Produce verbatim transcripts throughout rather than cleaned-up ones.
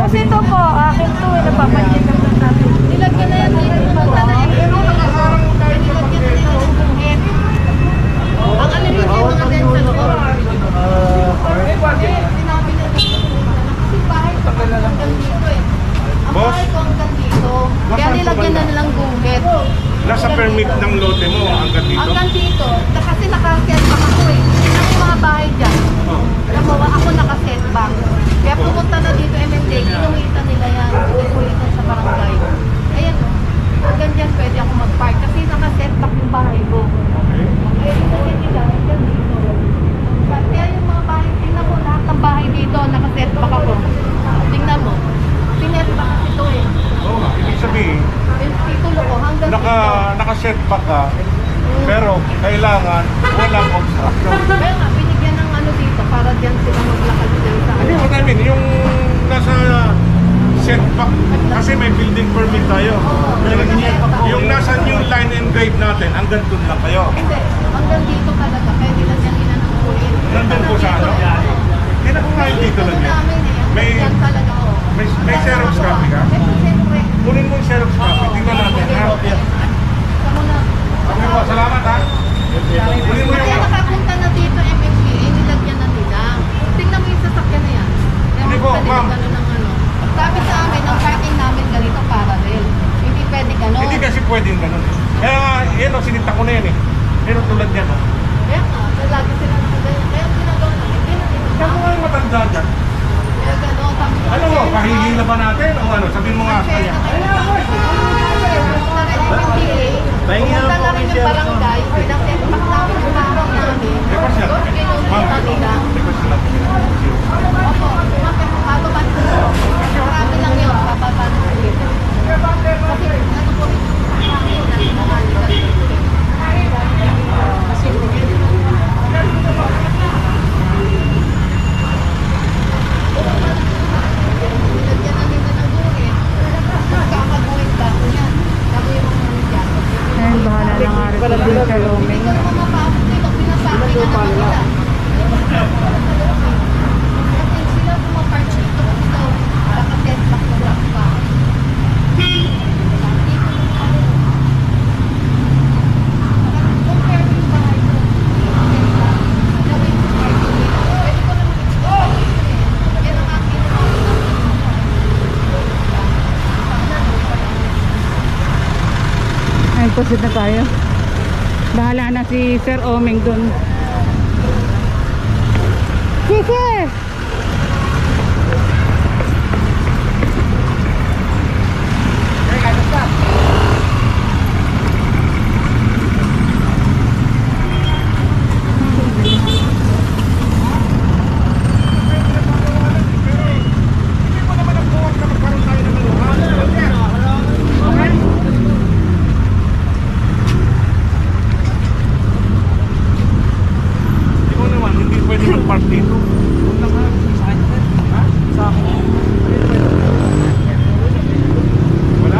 Kasi ito po, akin to eh, napapansin lang lang natin. Nilagyan na yan dito, pumunta na yan. Nilagyan na yan yung bungit. Ang ano yun yung mga dental ko. Sinabi na dito. Kasi bahay ko hanggang dito eh. Ang bahay ko hanggang dito. Kaya nilagyan na nilang bungit. Nasa permit ng lote mo hanggang dito? Hanggang dito. Kasi nakasetback ako eh. Ang mga bahay dyan. Alam mo, ako nakasetback. Kaya pumunta na dito M M D, inuwitan nila yan. Inuwitan sa barangay. Ayan o. Hanggang dyan pwede ako mag-park. Kasi nakasetback yung bahay ko. Kaya inuwitan nila hanggang dito. Kaya yung mga bahay, tingnan mo lahat ng bahay dito, nakasetback ako. Tingnan mo. Sinetback kasi ito eh. Oo nga, ibig sabihin, Yung titulo ko hanggang naka, dito. naka-setback ka, pero kailangan walang obstruction. Kaya nga, binigyan ng ano dito para dyan sila maglakad dyan sa Hindi, what I mean, yung nasa setback, kasi may building permit tayo. Yung nasa new line and grade natin, hanggang doon lang kayo. Hindi, hanggang dito talaga. Kaya nila dyan inanakuhin. Nandun po sa ano? Hindi na kung ngayon dito lang yan. May, Dyan talaga ako. may, may Xerox copy ka? Eh, siyempre. Kunin mo yung Xerox copy, tingnan natin ha. Kamu na. Okay po, salamat ha. Kunin mo Kaya yung... nakapunta na dito M M D A, nilagyan na nila. Tingnan mo yung sasakyan na yan. Hindi po, ma'am. Ano ng ano. Sabi sa amin, ang parking namin ganito parallel. Hindi pwede gano'n. Hindi kasi pwedeng ganun eh. Kaya nga, yan o, sinita ko na yan eh. Yan o, tulad yan o. Kaya nga, lagi sila nagsasabi. Kaya ginagawa na, hindi na dito. Kaya mo nga yung matanda dyan. Kaya gano'n, sabi ko. Ano mo, pahihila ba natin o ano? Sabihin mo nga sa kanya. Pahingi na lang po kami yung barangay, pinasetpak namin yung bahay namin. Request yan. Tapos Ma'am, pinunta nila. request lang. Opo, bakit bababa na sila? Marami lang yun, bababa na sila. Kasi ano po rin sa akin, nalilitan dito. Kasi nilagyan na nila ng guhit. Kakaguhit ba ako yan? Sabi yung mga ano dyan. Ayun, bahala na nga rin po din sa roaming. Hindi ko mapapasok dito, pinapake na naman nila. Kasi sila pumapark dito kasi daw nakasetback na lang pa. Compare yung bahay ko. Gawin ko parking dito. Pwede ko naman explore dito eh. Yan ang aking Ayun, proceed na tayo. Bahala na si Sir Omeng dun. Sisi! Ikaw naman, hindi pwede mag-park dito. Ha? Wala?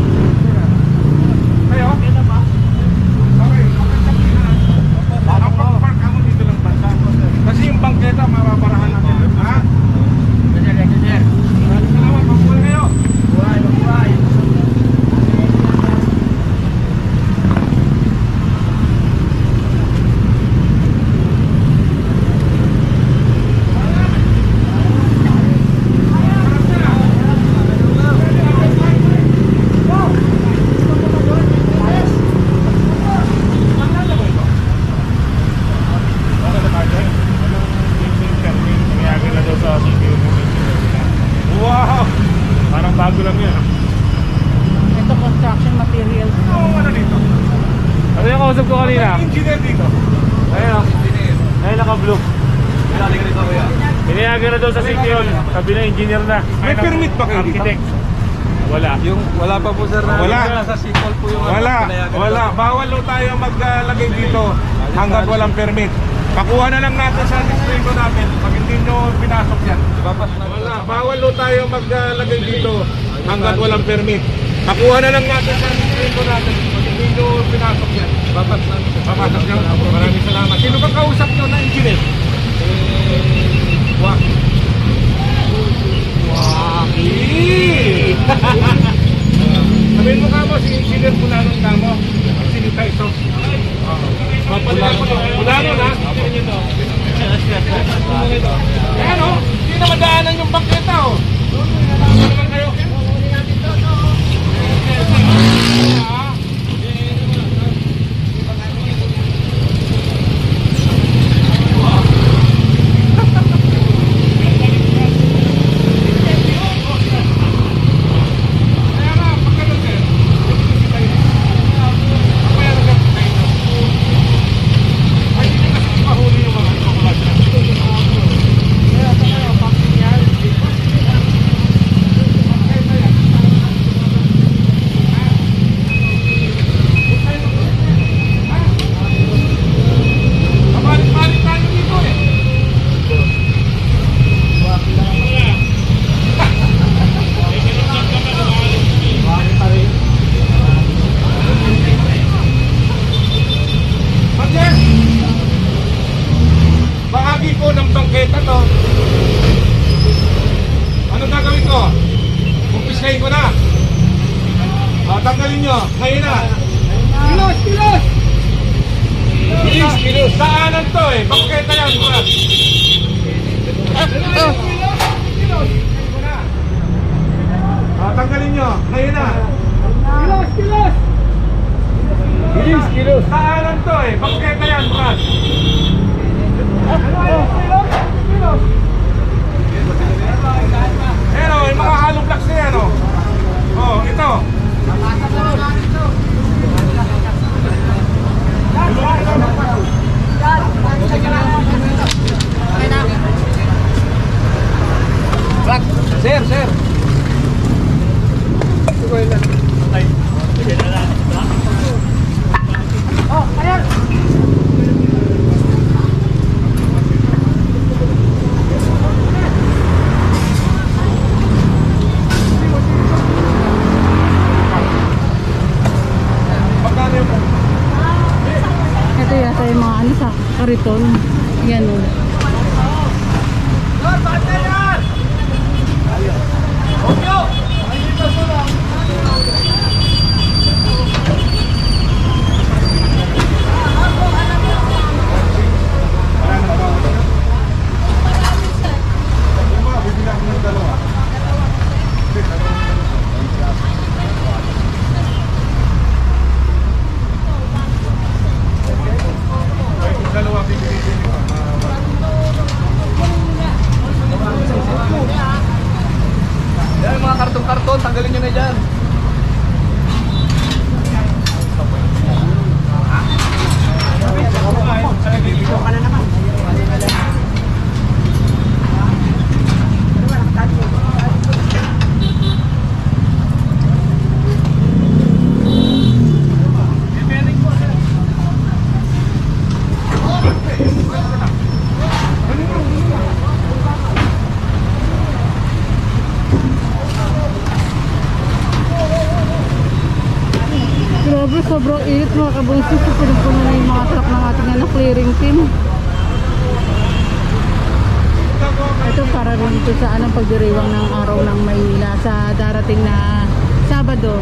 Kayo? Okay, makapag-park ako dito lang basta. Kasi yung bangketa, mapaparahan natin. Ha? Maraming salamat, mabuhay kayo. Wow! Parang bago lang yan. Ito, construction materials. Ano ano dito? Ano yung kausap ko kanina? May engineer dito. Ayun o. Ayun naka-blue. Pinayagan na daw sa City Hall. Sabi na engineer na. May permit ba kayo dito? Architect. Wala. Yung wala pa po sir na Wala. Nasa Sipol po yung Wala, pinayagan wala. na- Bawal lo tayo maglagay dito hanggat walang permit. Pakuha na lang natin sa distrito natin pag hindi nyo pinasok yan. Bapas na Wala, bawal lo tayo maglagay dito hanggat walang permit. Pakuha na lang natin sa distrito natin pag hindi nyo pinasok yan. bapas na Papasok nyo. Maraming salamat. Sino ba kausap nyo na engineer? Eh, wah. Wow. Aki! Sabihin mo ka mo, si engineer Pulanon ka mo. Sinita ito. Pulanon, Pulanon ha? Eh ano, hindi na madaanan yung bangketa oh. Ano naman kayo? Tanggalin nyo, ngayon na. Kilos, kilos! Kilos, kilos. Daanan to eh, bangketa yan. Kilos, kilos, kilos. Tanggalin nyo, ngayon na. Kilos, kilos! Kilos, kilos. Daanan to eh, bangketa yan. Kilos, kilos, kilos. Ayan o, yung mga hollow blocks na yan o. Oh, ito. Sir, sir. Oh, ayan. Ito yata yung mga ano sa kariton. Yan o. Yan, mga karton-karton, tanggalin nyo na dyan. Grabe, sobrang init mga kabusis. Pinagpunan na yung mga truck ng ating na clearing team. Ito para rin ito sa anong pagdiriwang ng araw ng Maynila sa darating na Sabado.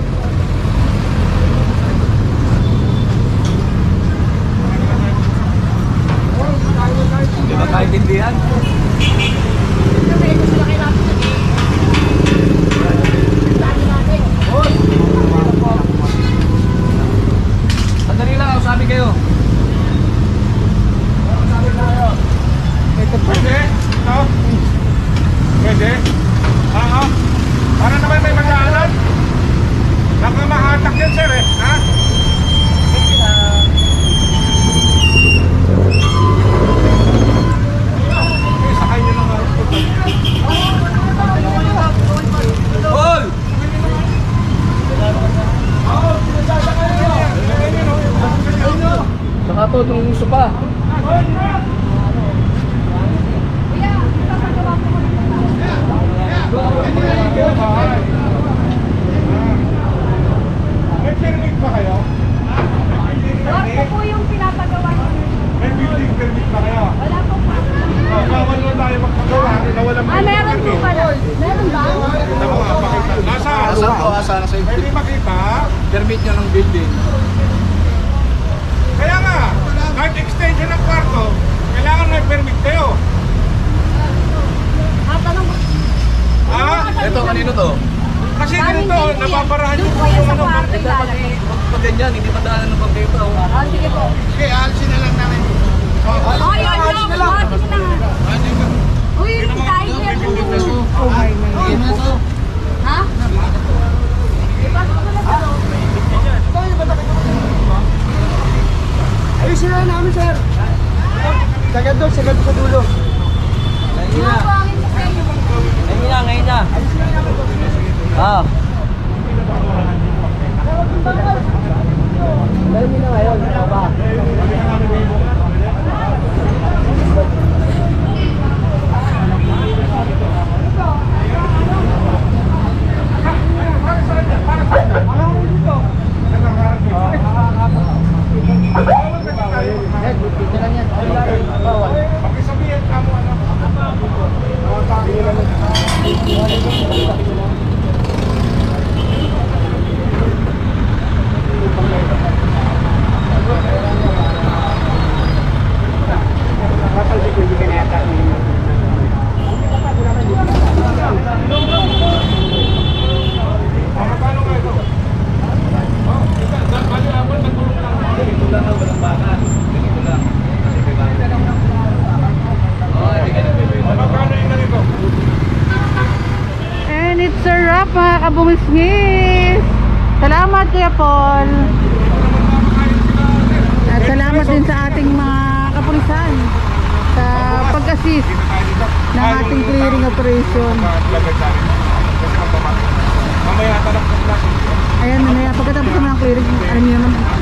Hindi ba kaintindihan? Sandali lang, sabi kayo. Ito po. Pwede? Ito? Pwede? Oo. Para naman may magdaanan. Nakamahatak yan sir eh. Ha? Okay, sakay nyo lang ako. Paul! Oo, sinasasakay nyo. Sakay nyo no? Sakay nyo. Saka to, itong uso pa. May permit ba kayo? Wala po yung pinapagawa niyo. May building permit ba kayo? Wala po pa. Oh, bawal mo tayo magpagawa na walang Ah, meron po permit. pala. Meron ba? na sa Pwede makita. permit nyo ng building. Kaya nga, kahit extension ng kwarto, kailangan may permit kayo. Ah, Ito, kanino to? kasi ganito, napaparahan yung kung ano. Eh, dapat i- pag ganyan, hindi madaanan ng pagkita. Oh. Sige po. Okay, alisin na lang namin. Oh, yun, yun. Oh, sige na nga. Uy, tayo yan. Ha? Ayusin na namin, sir. Sagad doon, sagad sa dulo. Mabangin mo kayo. Ngayon na, ngayon na. Ah. Dahil mo na ngayon, ano ba? Pakisabihin ka mo ano. Paano nga ito? Oh, bali abot nagulong lang. Ganito lang ang walang baka. Ganito lang. Oh, hindi ka nagbibenta. Magkano yung ganito? And it's a wrap mga kabungisngis. Salamat Kuya Paul. At salamat din sa ating mga kapulisan sa pag-assist ng ating clearing operation. Mamaya tanong ko na. Ayan, mamaya pagkatapos naman ng clearing, alam niyo naman,